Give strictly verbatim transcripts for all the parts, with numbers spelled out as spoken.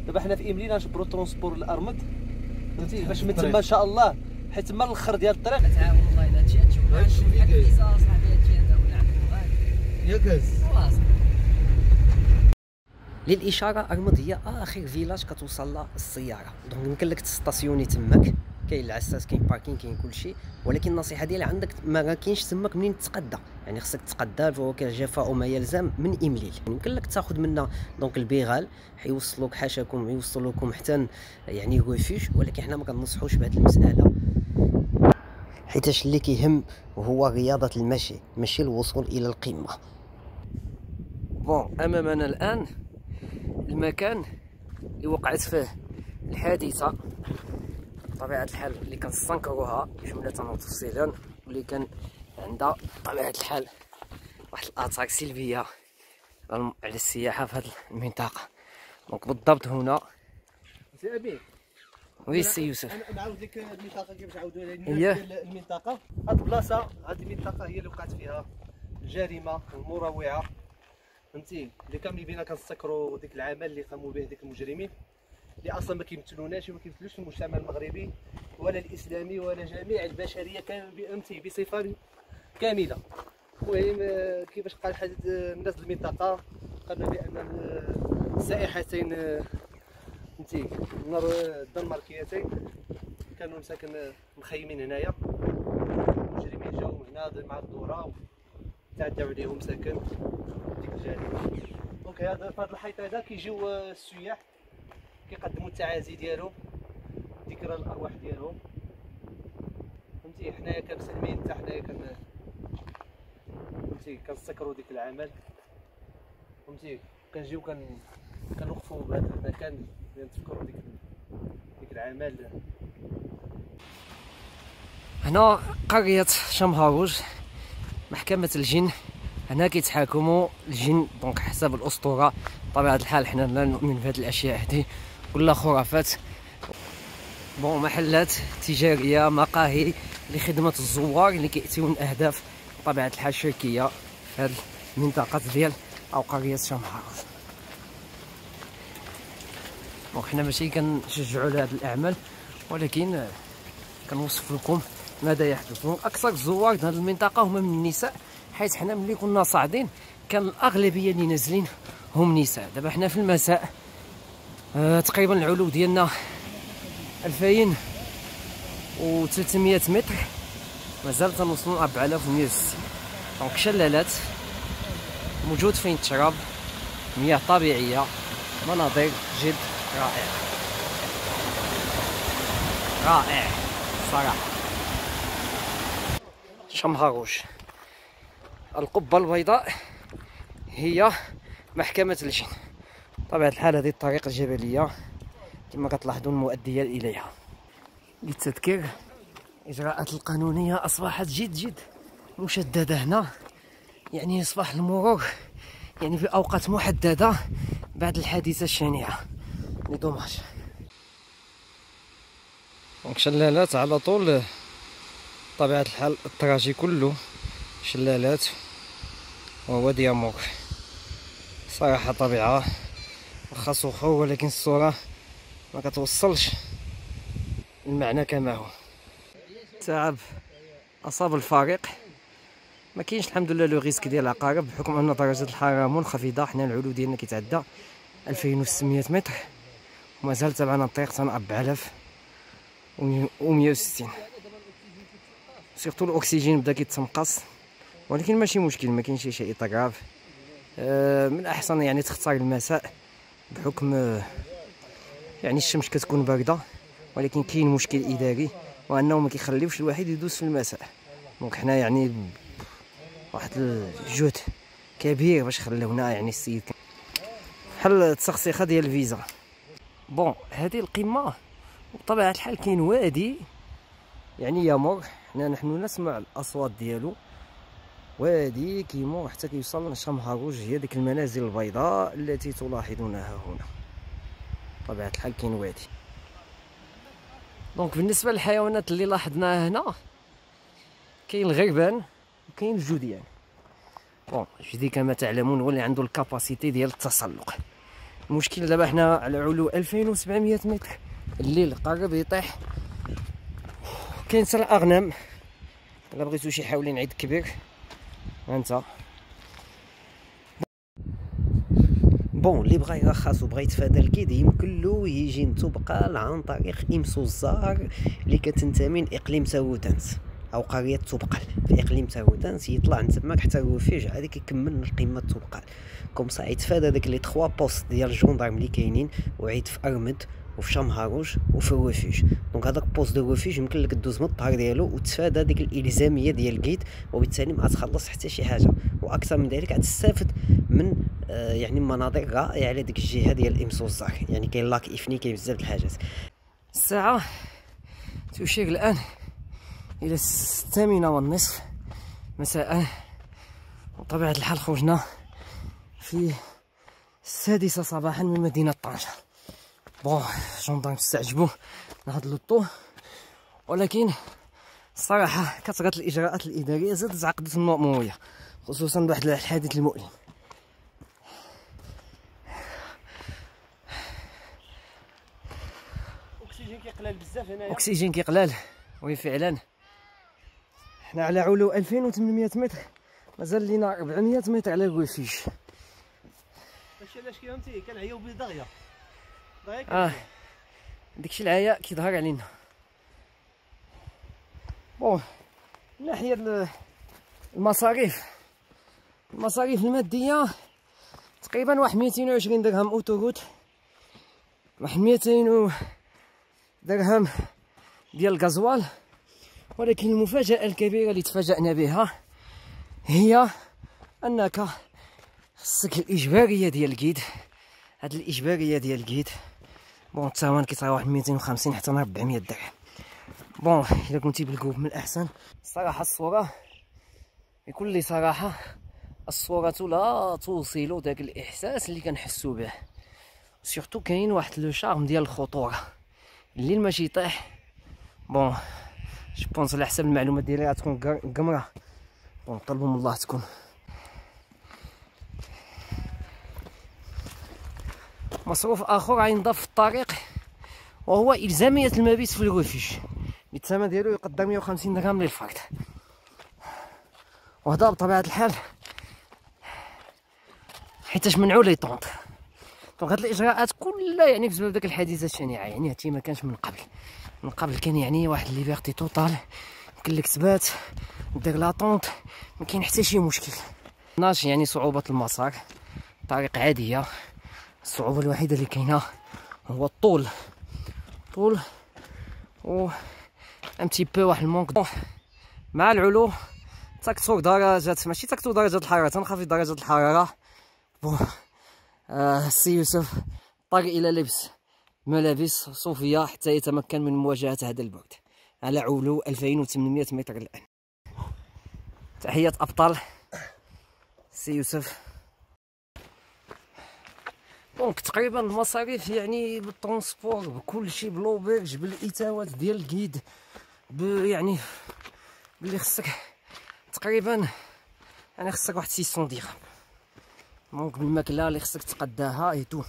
دابا حنا في املي غنجبروا ترونسبور الارمد فهمتي باش من تما ان شاء الله حيت تما الاخر ديال الطريق تعاون والله الا هادشي هادشي بحال الفيزا صاحبي هادشي هذا ولا عندكم غالي ياكاز خلاص. للاشاره ارمد هي اخر فيلاج كتوصل لها السياره، دونك يمكن لك تستاسيوني تماك، كاين العساس كاين باركين كاين كلشي، ولكن النصيحه ديالي عندك ما كاينش تماك منين تتقدى، يعني خصك تتقدى فواكه الجفاء وما يلزم من امليل، يمكن لك تاخذ منا دونك البيغال حيوصلوك حاشاكم يوصلوكم حتى يعني غوفيش، ولكن حنا ما كننصحوش بهذه المساله حيتاش اللي كيهم هو رياضه المشي ماشي الوصول الى القمه. بون امامنا الان المكان اللي وقعت فيه الحادثه بطبيعه الحال اللي كنستنكروها جمله وتفصيلا، واللي كان عندها بطبيعه الحال واحد الاثار سلبيه على السياحه في هذه المنطقه. دونك بالضبط هنا سي ابي وي سي يوسف انا نعاود لك المنطقه كيفاش عاودوا لها ديال المنطقه. هاد البلاصه هذه المنطقه هي اللي وقعت فيها الجريمه المروعه فهمتي، اللي كاملين بينا كنستكروا ديك العمل اللي قاموا به ديك المجرمين اللي اصلا ما كيمثلوناش وما كيمثلوش المجتمع المغربي ولا الاسلامي ولا جميع البشريه فهمتي بصفه كامله. المهم كيفاش قال حد الناس المنطقه قالوا بان السائحتين فهمتي الدنماركيتين كانوا مساكن مخيمين هنايا، المجرمين جاو هنا مع الدوره تعداو عليهم ساكن ديك الجانب. دونك هذا في هذا الحيط هذا كيجيو السياح كيقدموا التعازي ديالهم ذكرى الارواح ديالهم فهمتي. حنايا كمسلمين حتى حنايا كن فهمتي كنستكروا ديك العمل فهمتي، كنجيو كن كنوقفوا بهذا المكان نتفكروا ديك ديك العمل. هنا قريه شمهاروج محكمه الجن، هنا كيتحاكموا الجن دونك حسب الاسطوره. بطبيعه الحال حنا لا نؤمن بهذه الاشياء هذه كلها خرافات. بون محلات تجاريه مقاهي لخدمه الزوار اللي كياتيو من اهداف بطبيعه الحال شركيه في هذه المنطقه ديال او قريه شمهاروج. دونك حنا ماشي كنشجعوا لهذه الاعمال ولكن كنوصف لكم ماذا يحدث. اكثر الزوار في هذه المنطقه هما من النساء، حيث حنا ملي كنا صاعدين كان الاغلبيه اللي نازلين هم نساء. دابا حنا في المساء آه تقريبا العلو ديالنا ألفين وثلاثمية متر، مازال تنوصلوا أربعة آلاف ومية وستين. دونك شلالات موجود فين تشرب، مياه طبيعيه، مناظر جد رائعه رائع صراحه. شمهاروج القبه البيضاء هي محكمه الجن. بطبيعه الحال هذه الطريق الجبليه كما كتلاحظون المؤديه اليها. للتذكير الاجراءات القانونيه اصبحت جد جد مشدده هنا، يعني يصبح المرور يعني في اوقات محدده بعد الحادثه الشنيعه لي دوماج. دونك شلالات على طول بطبيعه الحال التراجي كله شلالات ووادي امور. صراحه طبيعه واخا صخور ولكن الصوره ما كتوصلش المعنى كما هو. تعب اصاب الفريق، ما كاينش الحمد لله لو ريسك ديال العقارب بحكم ان درجه الحراره منخفضه. حنا العلو ديالنا كيتعدى ألفين وستمية متر ومازال تبعنا الطريق تن أربعة آلاف ومية وستين. سيرتو الاكسجين بدا كيتنقص ولكن ماشي مشكل، ما كاينش شيء طراف. أه من الاحسن يعني تختار المساء بحكم أه يعني الشمس كتكون بارده، ولكن كاين مشكل اداري وانه ما كيخليوش الواحد يدوز في المساء. دونك حنا يعني واحد الجهد كبير باش خلونا يعني السيد بحال التسخسيخه ديال الفيزا. بون هذه القمه بطبيعه الحال كاين وادي يعني يمر، حنا نحن نسمع الاصوات ديالو، وادي كيمر حتى كيوصل لشمهاروج، هي ديك المنازل البيضاء التي تلاحظونها هنا. بطبيعه الحال كاين وادي. دونك بالنسبه للحيوانات اللي لاحظناها هنا كاين الغربان وكاين الجديان. بون الجدي كما تعلمون هو اللي عنده الكاباسيتي ديال التسلق، المشكل دابا حنا على علو ألفين وسبعمية متر، الليل قرب يطيح، كاين سر اغنام. الا بغيتو شي حاولين عيد كبير هانتا. بون اللي بغا يرخص وبغا يتفادى الكيد يمكن له يجي نتوبقال عن طريق إمسوزار اللي كتنتمي لاقليم تاوتانس او قريه توبقال في اقليم تاوتانس. يطلع من تماك حتى الرفيج عاد كيكمل لقمه توبقال. كومسا يتفادى داك لي تخوا بوست ديال الجوندارم اللي كاينين، وعيد في ارمد وفي شامهاروج وفي الرفيج. دونك هذاك بوست دو رفيج يمكن لك دوز من الظهر ديالو وتفادى ديك الالزاميه ديال الكيد، وبالتالي ما غتخلص حتى شي حاجه. واكثر من ذلك غتستافد من آه يعني مناظر رائعه على ديك الجهه ديال إمسوزار. يعني كاين لاك افني، كاين بزاف د الحاجات. الساعه تشير الان الى الثامنه والنصف مساء، وطبيعه الحال خرجنا في السادسه صباحا من مدينه طنجة. بون جوندارم استعجبوا من هاد اللوطو، ولكن الصراحه كثرت الاجراءات الاداريه زادت عقده المأموريه، خصوصا بواحد الحادث المؤلم. اكسجين كيقلال بزاف هنايا، اكسجين كيقلال. وي فعلا حنا على علو ألفين وثمنمية متر، مازال لينا أربعمية متر على الرفيج. داكشي علاش فهمتي كنعياو بدغيا دغيا. اه داكشي العياء كيظهر علينا. بون من ناحيه المصاريف، المصاريف الماديه تقريبا واحد ميتين وعشرين درهم اوتوروت، واحد ميتين درهم ديال الغازوال. ولكن المفاجأة الكبيرة اللي تفاجأنا بها هي أنك خصك الإجبارية ديال الكيد. هاد الإجبارية ديال الكيد بون الثمن كيطرا واحد ميتين وخمسين حتى ربعمية درهم. بون إلا كنتي بالكوب من الأحسن. الصراحة الصورة بكل صراحة الصورة لا توصل داك الإحساس اللي كنحسو به. سورتو كاين واحد لو شارم ديال الخطورة. الليل ماشي يطيح. بون جو بونس على حسب المعلومات ديالي غتكون قمرة. بون طلبوا من الله تكون. مصروف اخر غينضاف في الطريق وهو الزامية المبيت في الرفيج، الثمن ديالو يقدر مية وخمسين درهم للفرد. وهذا بطبيعة الحال حيتاش منعوا لي طونط. دونك هاد الاجراءات كلها يعني بسبب داك الحادثة الشنيعة. يعني هادشي ما كانش من قبل. من قبل كان يعني واحد ليبرتي توتال، يمكن لك تبات دير لا طونط، ما كاين حتى شي مشكل. ناش يعني صعوبة المسار، طريق عادية. الصعوبة الوحيدة اللي كاينة هو الطول، طول و ام تي بو واحد المونك. مع العلو تكثر درجات، ماشي تكثر درجات الحرارة، تنخفض درجات الحرارة. بون آه السي يوسف اضطر الى لبس ملابس صوفية حتى يتمكن من مواجهة هذا البرد على علو ألفين وثمنمية متر الآن. تحية أبطال سي يوسف. دونك تقريبا المصاريف يعني بالترونسبور بكل شيء، بلوبيرج، بالإتاوات ديال الكيد، يعني باللي خصك تقريبا يعني خصك واحد ستمية درهم. دونك بالماكلة اللي خصك تقداها ايتو.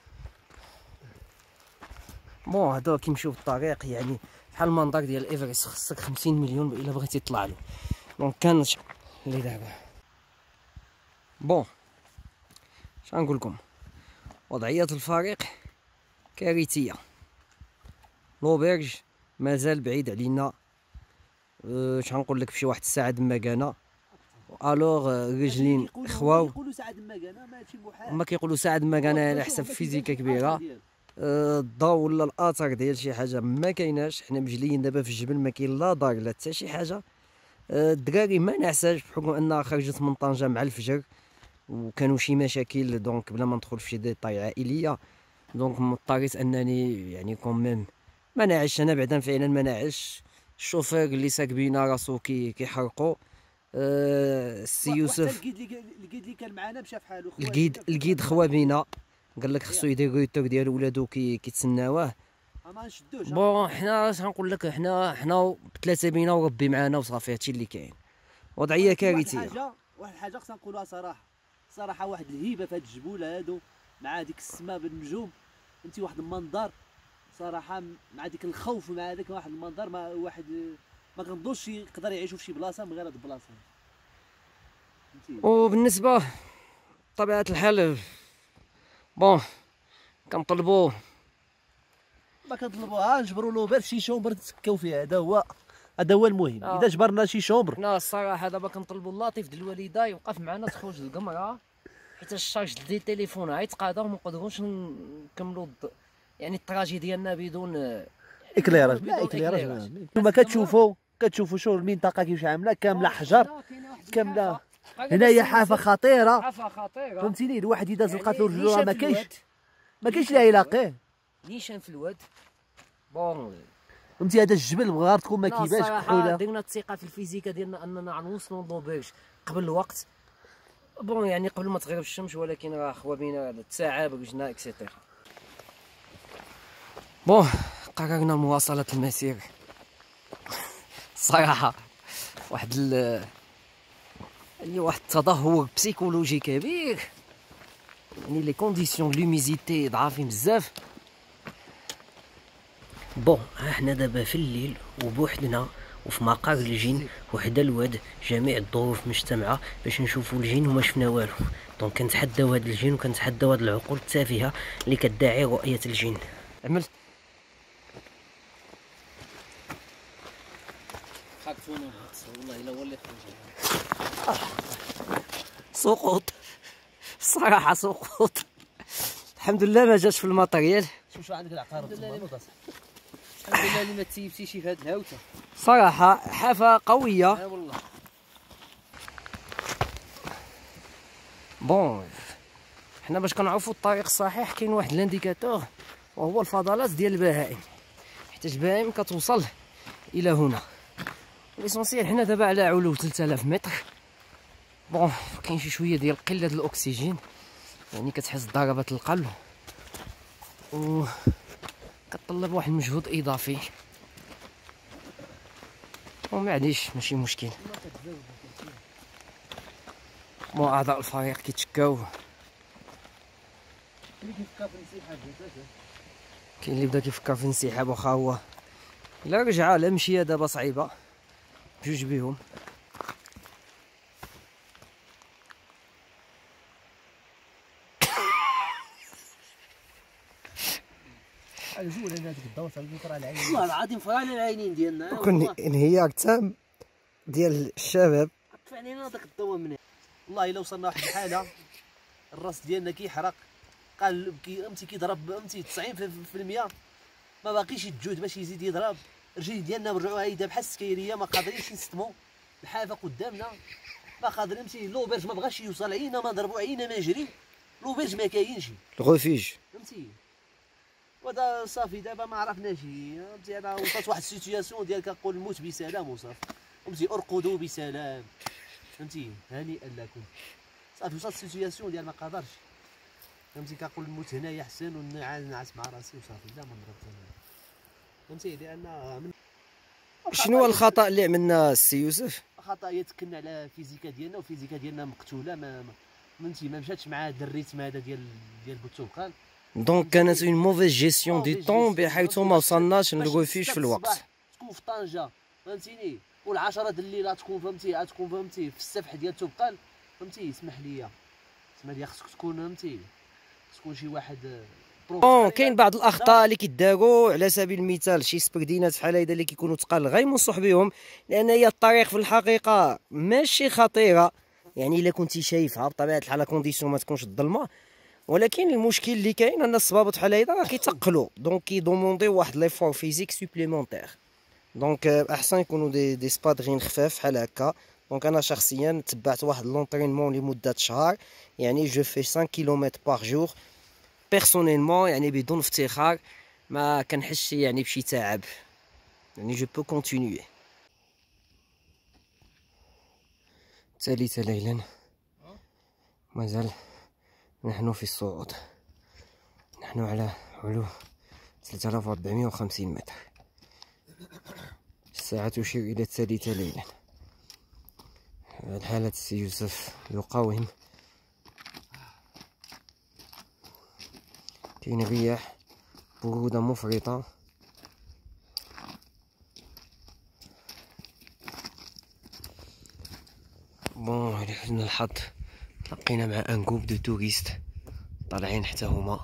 بون هادو كيمشيو بالطريق يعني بحال المنظر ديال ايفرست، خصك خمسين مليون الا بغيتي تطلع له. دونك كان اللي دابا بون اش غنقول لكم، وضعيه الفريق كارثيه. لوبيرج مازال بعيد علينا، اش غنقول لك بشي واحد الساعه دماكانه. الوغ رجلين خواو، يقولوا ساعه دماكانه ماشي محال. هما كيقولوا ساعه دماكانه على حسب فيزيكا كبيره. الضوء ولا الاثر ديال شي حاجه ما كايناش. حنا مجليين دابا في الجبل، ما كاين لا دار لا حتى شي حاجه. الدراري ما نعساش بحكم انها خرجت من طنجه مع الفجر وكانوا شي مشاكل. دونك بلا ما ندخل في شي ديتاي عائليه، دونك مضطريت انني يعني كوميم ما نعش. انا بعدا فعلا ما نعش. الشوفير اللي ساق بينا راسو كي كيحرقو. السي يوسف الكيد اللي كان معنا مشى فحالو. الكيد الكيد خوا بينا، قال لك خصو يدير ريتور ديال ولادو كي كيتسناوه. ما نشدوش. بون حنا اش غنقول لك، حنا حنا بثلاثه بينا وربي معانا وصافي، هادشي اللي كاين. وضعيه كارثيه. واحد الحاجه واحد الحاجه خصنا نقولوها صراحه، صراحه واحد الهيبه في هاد الجبوله هادو مع ديك السماء بالنجوم، فهمتي واحد المنظر صراحه، مع ديك الخوف مع هذاك واحد المنظر، ما واحد ما كنظنش يقدر يعيشوا في شي بلاصه من غير هاد البلاصه، فهمتي. وبالنسبه بطبيعه الحال بون كنطلبوا ما كنطلبوها نجبروا له غير شي شومبر نتسكاو فيها، هذا هو هذا هو المهم. آه. اذا جبرنا شي شومبر حنا الصراحه دابا كنطلبوا اللطيف د الوالده يوقف معنا تخرج القمره، حيت الشارج ديال التليفون غيتقاضى وما نقدروش نكملوا الض... يعني التراجي ديالنا بدون اكليراج. لا اكليراج نتوما كتشوفوا كتشوفوا شو المنطقه كيفاش عامله، كامله حجر، كامله. هنايا حافه خطيره، حافه خطيره فهمتيني. الواحد اذا زلقات يعني له رجلوها ما نيشان في كاينش الواد. ما كاينش اللي يلاقيه، نيشان في الواد. بون فهمتي. هذا الجبل بغار تكون ما لا كيبانش الصراحه بحوله. درنا الثقه في الفيزيكا ديالنا اننا غنوصلوا للنوبرج قبل الوقت، بون يعني قبل ما تغرب الشمس، ولكن راه خوا بينا الساعه بوجنا اكسيتيرا. بون قررنا مواصله المسير. الصراحه واحد ال يعني واحد التدهور بسيكولوجي كبير، يعني لي كونديسيون لوميزيتي ضعافين بزاف. بون ها حنا دابا في الليل وبوحدنا وفي مقر الجن وحدا الواد، جميع الظروف مجتمعه باش نشوفوا الجن وما شفنا والو. دونك كنتحداو هاد الجن وكنتحداو هاد العقول التافهه اللي كتدعي رؤيه الجن. عمل خاكفونا والله الا هو اللي خرج. سقوط الصراحه، سقوط. الحمد لله ما جاش في الماتريال. شوف شو عندك العقارب الحمد لله اللي ما تسيبتيش في هاد الهاوته. صراحه حافه قويه. اه والله. بون حنا باش كنعرفوا الطريق الصحيح كاين واحد لانديكاتور وهو الفضلات ديال البهائم، حيت البهائم كتوصل الى هنا. ليسونسيال حنا دابا على علو ثلاثة آلاف متر. بون كاين شي شويه ديال قله الاكسجين، يعني كتحس بضربات القلب و كتطلب واحد المجهود اضافي، ومعليش ماشي مشكل. مو اعضاء الفريق كيتشكاو، كاين اللي بدا كيفكر في الانسحاب، واخا هو الا رجع لا مشيه دابا صعيبه بجوج بيهم. زول انا هذيك الدوره تاع البكره على العين. والله العظيم فراني العينين ديالنا. كون انهيار تام ديال الشباب. طفى علينا داك الضوء من هنا. والله الا وصلنا واحد الحاله الراس ديالنا كيحرق، قال كي امتي كيضرب امتي تسعين في المية، ما باقيش يتجود باش يزيد يضرب. الرجلين ديالنا ورجعوها هيدا بحال السكيريه، ما قادرينش نستمو. الحافه قدامنا ما قادرين. امتي لوبرج ما بغاش يوصل، عينا ما ضربوا عينا ما جري، لوبرج ما كاينش، الغوفيج فهمتي. وهذا صافي دابا ما عرفناش، فهمتي. هذا وصلت واحد السيتياسيون ديال كنقول الموت بسلام وصافي، فهمتي. ارقدوا بسلام، فهمتي، هنيئا لكم. صافي وصلت السيتياسيون ديال ما قادرش، فهمتي. كنقول الموت هنايا احسن ونعس نعس مع راسي وصافي، لا ما نضرب، فهمتي. لان من شنو هو الخطا اللي عملنا السي يوسف؟ خطا يتكلنا على الفيزيكا ديالنا، والفيزيكا ديالنا مقتوله، ما فهمتي ما مشاتش مع هذا الريتم هذا ديال ديال بوتوكال. دونك كانت اون موفيز جيستيون دي طون بحيث ما وصلناش للغوفيج في الوقت. تكون في طنجه، فهمتيني، والعشرة د الليل غتكون فهمتي غتكون فهمتي في السفح ديال توبقال، فهمتي. اسمح لي اسمح لي خصك تكون فهمتي تكون شي واحد بون. كاين بعض الاخطاء اللي كيداروا، على سبيل المثال شي سبردينات بحال هيدا اللي كيكونوا ثقال غير منصح بهم، لان هي الطريق في الحقيقه ماشي خطيره، يعني الا كنتي شايفها بطبيعه الحال كونديسيون ما تكونش الظلمه. ولكن المشكل اللي كاين ان الصبابط بحال هيدا راه كيتقلوا، دونك كيدومونديو واحد ليفور فيزيك سوبليمونتير. دونك احسن يكونوا دي دي سبادغين خفاف بحال هكا. دونك انا شخصيا تبعت واحد لونطرينمون لمده شهر، يعني جو في خمسة كيلومتر باغ جور بيرسونيلمون، يعني بدون افتخار، ما كنحسش يعني بشي تعب، يعني جو بو كونتينيي. ثالثة ليلا مازال نحن في الصعود، نحن على علو ثلاثة آلاف وأربعمائة وخمسين متر. الساعة تشير إلى الثالثة ليلا. الحالة السي يوسف يقاوم كاين رياح، برودة مفرطة. بون لحسن الحظ تلاقينا مع ان جروب دو توريست طالعين حتى هما.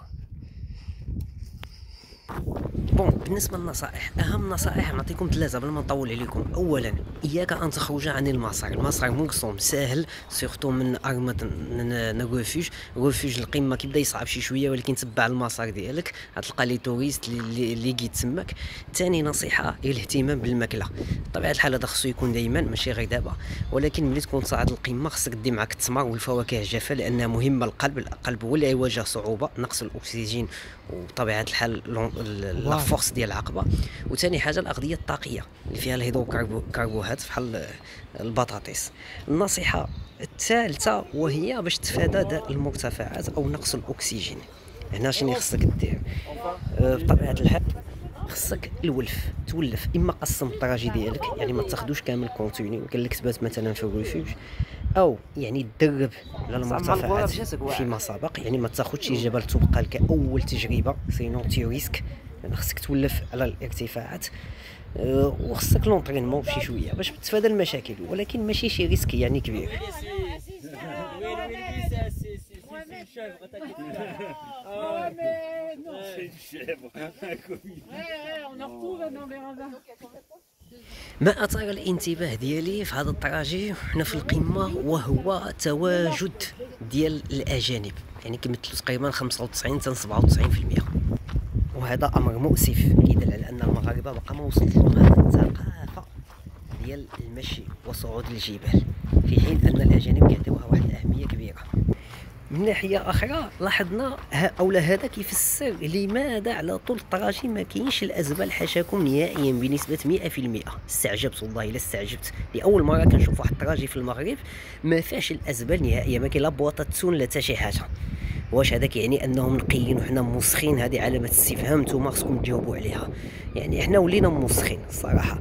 بون بالنسبه للنصائح، اهم نصائح نعطيكم ثلاثه بلا ما نطول عليكم. اولا اياك ان تخرج عن المسار، المسار مقسوم ساهل سيرتو من ارمد نغوفيج غوفيج القمه كيبدا يصعب شي شويه، ولكن تبع المسار ديالك غتلقى لي توريست اللي اللي كيتسمك. ثاني نصيحه هي الاهتمام بالماكله. بطبيعه الحال هذا خصو يكون دائما ماشي غير دابا، ولكن ملي تكون صاعد القمه خصك دي معك التمر والفواكه الجافه لانها مهمه للقلب. القلب هو اللي يواجه صعوبه نقص الاكسجين وبطبيعه الحال لا فورس ديال العقبه. وثاني حاجه الاغذيه الطاقيه اللي فيها الهيدروكربوهات بحال البطاطس. النصيحه الثالثه وهي باش تفادى داء المرتفعات او نقص الاكسجين. هنا شنو خصك دير؟ بطبيعه الحال خصك الولف تولف، اما قسم الطراجي ديالك يعني ما تاخذوش كامل كونتينيو قال لك تبات مثلا في الريفوج، او يعني تدرب على المرتفعات فيما سبق، يعني ما تاخذش جبل تبقى لك اول تجربه سينو تي ريسك. يعني خصك تولف على الارتفاعات أه وخصك لونطرينمون بشي شويه باش تتفادى المشاكل، ولكن ماشي شي ريسك يعني كبير. ما أثار الانتباه ديالي في هذا الطراجي وحنا في القمة وهو تواجد ديال الأجانب، يعني كيمثلوا تقريبا خمسة وتسعين حتى سبعة وتسعين في المية، وهذا أمر مؤسف كيدل على أن المغاربة بقى ما وصلت لهم هذه الثقافة ديال المشي وصعود الجبال، في حين أن الأجانب كيعطيوها واحد الأهمية كبيرة. من ناحيه اخرى لاحظنا اولا هذا كيفسر لماذا على طول الطراجي ما كاينش الازبال حاشاكم نهائيا بنسبه مئة في المئة. استعجبت والله الا استعجبت، لاول مره كنشوف واحد الطراجي في المغرب ما فيهاش الازبال نهائيا، ما كاين لا بواطه تسون لا حتى شي حاجه. واش هذا كيعني انهم نقيين وحنا موسخين؟ هذه علامه استفهام نتوما خصكم تجاوبوا عليها. يعني حنا ولينا موسخين الصراحه.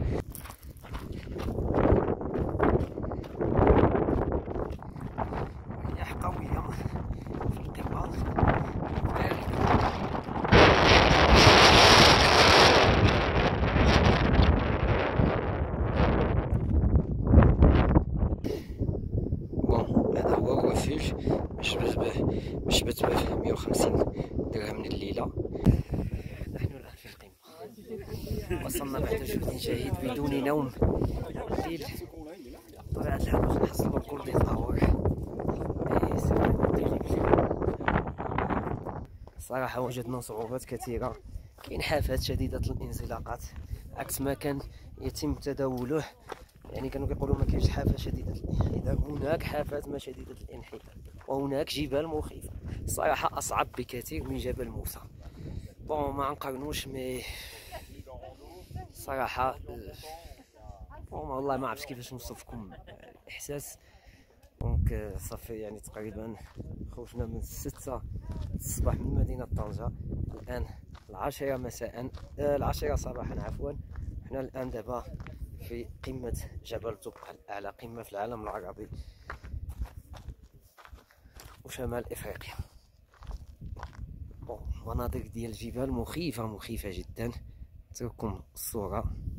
جبت به مئة وخمسين درهم من الليله. نحن الان في القمه، وصلنا بعد جهد شديد بدون نوم الليل. طبعا الحال باش نحصلوا الكل ديال الطاور صراحه وجدنا صعوبات كثيره. كاين حافات شديده الانزلاقات عكس ما كان يتم تداوله، يعني كانوا كيقولوا ما كاينش حافه شديده الانحدار، هناك حافات ما شديده الانحدار وهناك جبال مخيفه صراحه اصعب بكثير من جبل موسى. بون ما نقارنوش مي صراحه بون والله ما عرفتش كيفاش نوصفكم الاحساس. دونك صافي يعني تقريبا خرجنا من ستة الصباح من مدينه طنجه، الان العاشرة مساء العاشرة صباحا عفوا. حنا الان دابا في قمة جبل طبقل، أعلى قمة في العالم العربي وشمال إفريقيا. مناظر ديال الجبال مخيفة مخيفة جدا. نترككم الصورة.